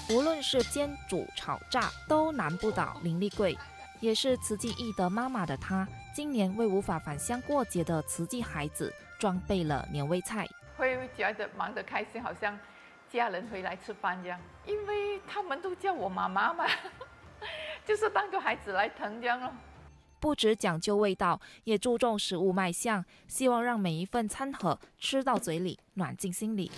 无论是煎、煮、炒、炸，都难不倒林丽桂。也是慈济义德妈妈的她，今年为无法返乡过节的慈济孩子装备了年味菜。 会觉得忙得开心，好像家人回来吃饭这样，因为他们都叫我妈妈嘛，就是当个孩子来疼这样咯。 不只讲究味道，也注重食物卖相，希望让每一份餐盒吃到嘴里，暖进心里。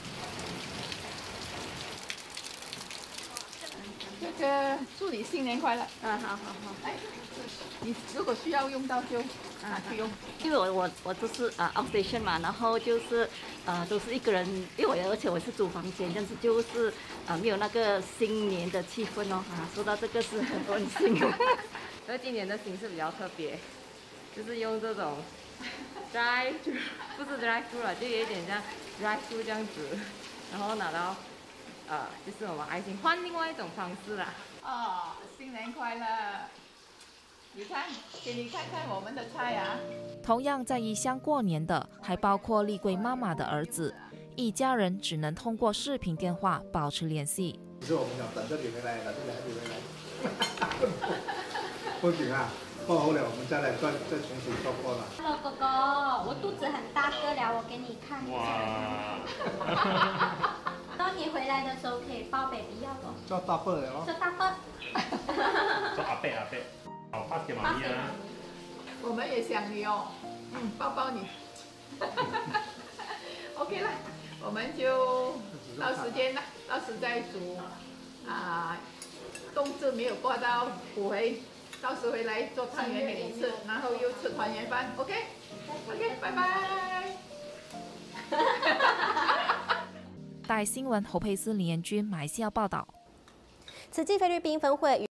这个祝你新年快乐。 好好。 哎，你如果需要用到就去用。 因为我都是outstation 嘛，然后就是都是一个人，因为而且我是租房间，这样子就是没有那个新年的气氛哦。说到这个是很温馨。 而今年的形式比较特别，就是用这种 drive through， 不是 drive through 了，就有一点像 drive through 这样子，然后拿到就是我们爱心换另外一种方式啦。 哦，新年快乐！你看，给你看看我们的菜啊。 同样在异乡过年的，还包括丽桂妈妈的儿子，一家人只能通过视频电话保持联系。 其实我们想等着你回来，等着你回来。不行啊，过后了我们再重新做过了。 Hello 哥哥，我肚子很大个了，我给你看一下。当你回来的时候可以抱 baby 药咯。 做大伯了哦。 做大伯。 做阿伯，好拍给妈咪啊！ 我们也想你哦，抱抱你。OK 了，我们就到时间了，到时再煮冬至没有过到补回，到时回来做汤圆给你吃，然后又吃团圆饭。OK， 拜拜。 大新闻侯佩斯、李彦君马来西亚报道。 慈济菲律宾分会